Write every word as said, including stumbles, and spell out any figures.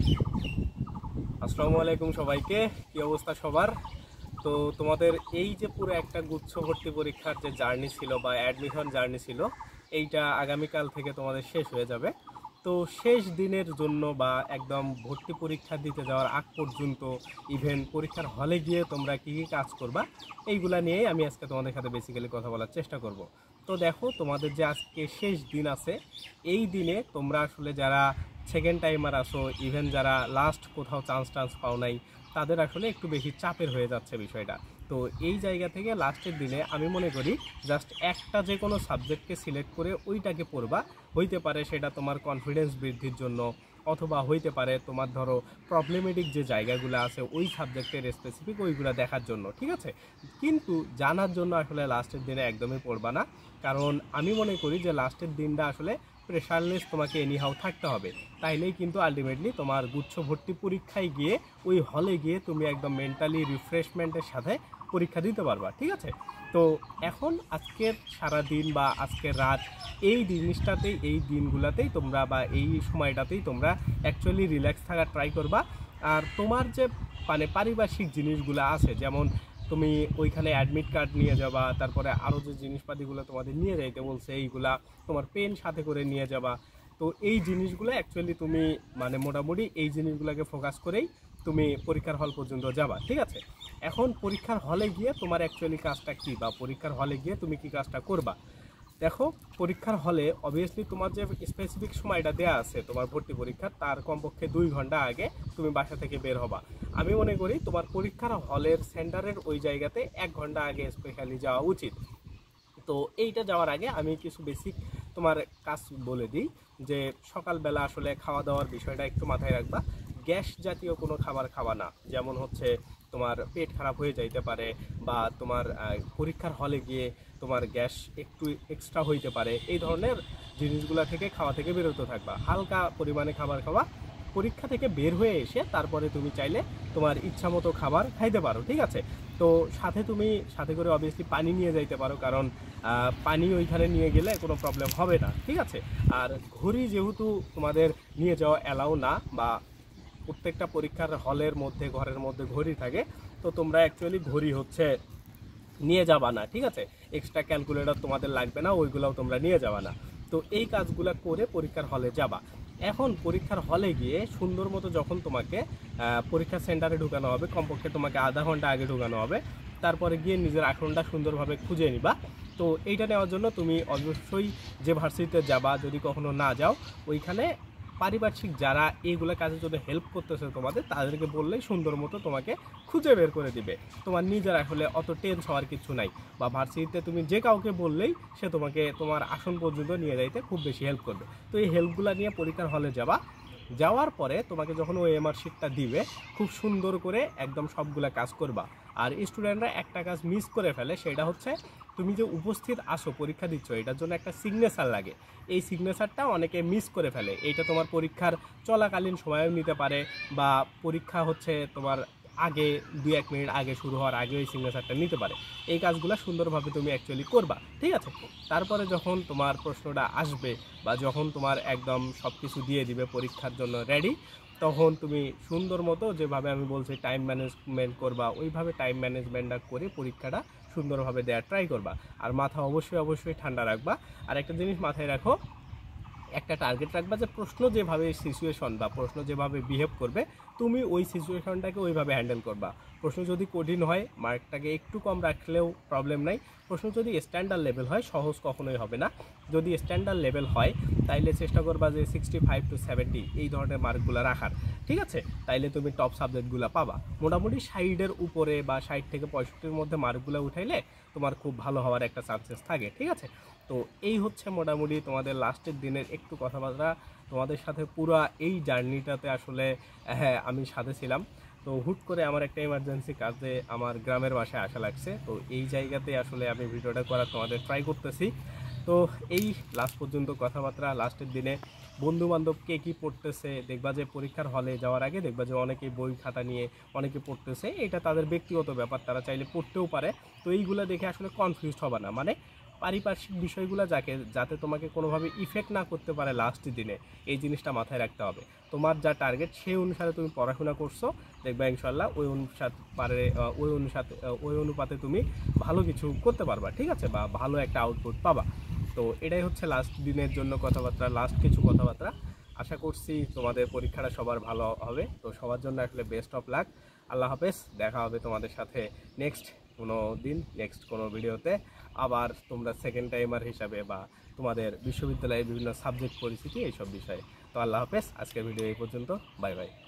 আসসালামু আলাইকুম সবাইকে, কি অবস্থা সবার? তো তোমাদের এই যে পুরো একটা গুচ্ছ ভর্তি পরীক্ষার যে জার্নি ছিল বা অ্যাডমিশন জার্নি ছিল, এইটা আগামীকাল থেকে তোমাদের শেষ হয়ে যাবে। তো শেষ দিনের জন্য বা একদম ভর্তি পরীক্ষা দিতে যাওয়ার আগ পর্যন্ত ইভেন পরীক্ষার হলে গিয়ে তোমরা কী কী কাজ করবা, এইগুলা নিয়েই আমি আজকে তোমাদের সাথে বেসিক্যালি কথা বলার চেষ্টা করব। তো দেখো, তোমাদের যে আজকে শেষ দিন আছে, এই দিনে তোমরা আসলে যারা সেকেন্ড টাইমার আসো, ইভেন যারা লাস্ট কোথাও চান্স টান্স পাও নাই, তাদের আসলে একটু বেশি চাপের হয়ে যাচ্ছে বিষয়টা। তো এই জায়গা থেকে লাস্টের দিনে আমি মনে করি জাস্ট একটা যে কোনো সাবজেক্টকে সিলেক্ট করে ওইটাকে পড়বা। হইতে পারে সেটা তোমার কনফিডেন্স বৃদ্ধির জন্য, অথবা হইতে পারে তোমার ধরো প্রবলেমেটিক যে জায়গাগুলো আছে ওই সাবজেক্টের স্পেসিফিক ওইগুলো দেখার জন্য, ঠিক আছে? কিন্তু জানার জন্য আসলে লাস্টের দিনে একদমই পড়বা না, কারণ আমি মনে করি যে লাস্টের দিনটা আসলে প্রেশারলেস তোমাকে এনিহাও থাকতে হবে। তাইলেই কিন্তু আলটিমেটলি তোমার গুচ্ছ ভর্তি পরীক্ষায় গিয়ে ওই হলে গিয়ে তুমি একদম মেন্টালি রিফ্রেশমেন্টের সাথে পরীক্ষা দিতে পারবা, ঠিক আছে? তো এখন আজকের সারা দিন বা আজকের রাত, এই জিনিসটাতেই এই দিনগুলোতেই তোমরা বা এই সময়টাতেই তোমরা অ্যাকচুয়ালি রিল্যাক্স থাকার ট্রাই করবা। আর তোমার যে মানে পারিপার্শ্বিক জিনিসগুলো আছে, যেমন তুমি ওইখানে অ্যাডমিট কার্ড নিয়ে যাবা, তারপরে আরও যে জিনিসপাতিগুলো তোমাদের নিয়ে যাইতে বলছে এইগুলা, তোমার পেন সাথে করে নিয়ে যাবা। তো এই জিনিসগুলো অ্যাকচুয়ালি তুমি মানে মোটামুটি এই জিনিসগুলোকে ফোকাস করেই তুমি পরীক্ষার হল পর্যন্ত যাবা, ঠিক আছে? এখন পরীক্ষার হলে গিয়ে তোমার অ্যাকচুয়ালি কাজটা কী, বা পরীক্ষার হলে গিয়ে তুমি কী কাজটা করবা? দেখো, পরীক্ষার হলে অবভিয়াসলি তোমার যে স্পেসিফিক সময়টা দেওয়া আছে তোমার ভর্তি পরীক্ষার, তার কমপক্ষে দুই ঘন্টা আগে তুমি বাসা থেকে বের হবা। আমি মনে করি তোমার পরীক্ষার হলের সেন্টারের ওই জায়গাতে এক ঘন্টা আগে স্পেশালি যাওয়া উচিত। তো এইটা যাওয়ার আগে আমি কিছু বেসিক তোমার কাজ বলে দিই, যে সকালবেলা আসলে খাওয়া দাওয়ার বিষয়টা একটু মাথায় রাখবা। গ্যাস জাতীয় কোনো খাবার খাওয়া না, যেমন হচ্ছে তোমার পেট খারাপ হয়ে যাইতে পারে, বা তোমার পরীক্ষার হলে গিয়ে তোমার গ্যাস একটু এক্সট্রা হইতে পারে, এই ধরনের জিনিসগুলো থেকে খাওয়া থেকে বিরত থাকবা। হালকা পরিমাণে খাবার খাওয়া, পরীক্ষা থেকে বের হয়ে এসে তারপরে তুমি চাইলে তোমার ইচ্ছা মতো খাবার খাইতে পারো, ঠিক আছে? তো সাথে তুমি সাথে করে অবভিয়াসলি পানি নিয়ে যাইতে পারো, কারণ পানি ওইখানে নিয়ে গেলে কোনো প্রবলেম হবে না, ঠিক আছে? আর ঘড়ি যেহেতু তোমাদের নিয়ে যাওয়া অ্যালাউ না, বা প্রত্যেকটা পরীক্ষার হলের মধ্যে ঘরের মধ্যে ঘড়ি থাকে, তো তোমরা অ্যাকচুয়ালি ঘড়ি হচ্ছে নিয়ে যাবা না, ঠিক আছে? এক্সট্রা ক্যালকুলেটর তোমাদের লাগবে না, ওইগুলোও তোমরা নিয়ে যাবা না। তো এই কাজগুলো করে পরীক্ষার হলে যাবা। এখন পরীক্ষার হলে গিয়ে সুন্দর মতো যখন তোমাকে পরীক্ষা সেন্টারে ঢুকানো হবে, কমপক্ষে তোমাকে আধা ঘন্টা আগে ঢুকানো হবে, তারপরে গিয়ে নিজের আসনটা সুন্দরভাবে খুঁজে নিবা। তো এইটা নেওয়ার জন্য তুমি অবশ্যই যে ভার্সিটিতে যাবা, যদি কখনো না যাও, ওইখানে পারিপার্শ্বিক যারা এইগুলো কাজের জন্য হেল্প করতেছে তোমাদের, তাদেরকে বললেই সুন্দর মতো তোমাকে খুঁজে বের করে দিবে। তোমার নিজের আসলে অত টেন্স হওয়ার কিছু নাই, বা ভার্সিটিতে তুমি যে কাউকে বললেই সে তোমাকে তোমার আসন পর্যন্ত নিয়ে যাইতে খুব বেশি হেল্প করবে। তো এই হেল্পগুলো নিয়ে পরীক্ষার হলে যাবা। যাওয়ার পরে তোমাকে যখন ওই এমআরশিটটা দিবে, খুব সুন্দর করে একদম সবগুলা কাজ করবা। আর স্টুডেন্টরা একটা কাজ মিস করে ফেলে, সেটা হচ্ছে তুমি যে উপস্থিত আসো পরীক্ষা দিচ্ছ, এটার জন্য একটা সিগনেচার লাগে। এই সিগনেচারটা অনেকে মিস করে ফেলে। এইটা তোমার পরীক্ষার চলাকালীন সময়েও নিতে পারে, বা পরীক্ষা হচ্ছে তোমার আগে দুই এক মিনিট আগে শুরু হওয়ার আগে ওই সিগনেচারটা নিতে পারে। এই কাজগুলো সুন্দরভাবে তুমি অ্যাকচুয়ালি করবা, ঠিক আছে? তারপরে যখন তোমার প্রশ্নটা আসবে, বা যখন তোমার একদম সব কিছু দিয়ে দিবে পরীক্ষার জন্য রেডি, তখন তুমি সুন্দর মতো যেভাবে আমি বলছি টাইম ম্যানেজমেন্ট করবা, ওইভাবে টাইম ম্যানেজমেন্টটা করে পরীক্ষাটা সুন্দরভাবে দেওয়ার ট্রাই করবা। আর মাথা অবশ্যই অবশ্যই ঠান্ডা রাখবা। আর একটা জিনিস মাথায় রাখো, একটা টার্গেট রাখবা যে প্রশ্ন যেভাবে সিচুয়েশন বা প্রশ্ন যেভাবে বিহেভ করবে, তুমি ওই সিচুয়েশনটাকে ওইভাবে হ্যান্ডেল করবা। প্রশ্ন যদি কঠিন হয়, মার্কটাকে একটু কম রাখলেও প্রবলেম নাই। প্রশ্ন যদি স্ট্যান্ডার্ড লেভেল হয়, সহজ কখনোই হবে না। যদি স্ট্যান্ডার্ড লেভেল হয়, তাইলে চেষ্টা করবা যে সিক্সটি ফাইভ টু সেভেন্টি এই ধরনের মার্কগুলো রাখার, ঠিক আছে? তাইলে তুমি টপ সাবজেক্টগুলো পাবা। মোটামুটি ষাটের উপরে বা ষাট থেকে পঁয়ষট্টির মধ্যে মার্কগুলো উঠাইলে তোমার খুব ভালো হওয়ার একটা চান্সেস থাকে, ঠিক আছে? তো এই হচ্ছে মোটামুটি তোমাদের লাস্টের দিনের একটু কথাবার্তা। তোমাদের সাথে পুরো এই জার্নিটাতে আসলে হ্যাঁ আমি সাথে ছিলাম। তো হুট করে আমার একটা ইমার্জেন্সি কাজে আমার গ্রামের বাসায় আসা লাগছে, তো এই জায়গাতে আসলে আমি ভিডিওটা করার তোমাদের ট্রাই করতেছি। তো এই লাস্ট পর্যন্ত কথাবার্তা। লাস্টের দিনে বন্ধুবান্ধব কে কী পড়তেছে দেখবা, যে পরীক্ষার হলে যাওয়ার আগে দেখবা যে অনেকেই বই খাতা নিয়ে অনেকে পড়তেছে, এটা তাদের ব্যক্তিগত ব্যাপার, তারা চাইলে পড়তেও পারে। তো এইগুলো দেখে আসলে কনফিউজড হবে না, মানে পারিপার্শ্বিক বিষয়গুলো যাকে যাতে তোমাকে কোনোভাবে ইফেক্ট না করতে পারে লাস্ট দিনে, এই জিনিসটা মাথায় রাখতে হবে। তোমার যা টার্গেট সেই অনুসারে তুমি পড়াশোনা করছো, দেখবে ইনশাল্লাহ ওই অনুসারে পারে ওই অনুসারে ওই অনুপাতে তুমি ভালো কিছু করতে পারবা, ঠিক আছে, বা ভালো একটা আউটপুট পাবা। তো এটাই হচ্ছে লাস্ট দিনের জন্য কথাবার্তা, লাস্ট কিছু কথাবার্তা। আশা করছি তোমাদের পরীক্ষাটা সবার ভালো হবে। তো সবার জন্য আসলে বেস্ট অফ লাক। আল্লাহ হাফেজ, দেখা হবে তোমাদের সাথে নেক্সট কোনো দিন, নেক্সট কোনো ভিডিওতে। আবার তোমরা সেকেন্ড টাইমার হিসাবে বা তোমাদের বিশ্ববিদ্যালয়ে বিভিন্ন সাবজেক্ট পরিস্থিতি এইসব বিষয়ে। তো আল্লাহ হাফেজ, আজকের ভিডিও এই পর্যন্ত, বাই বাই।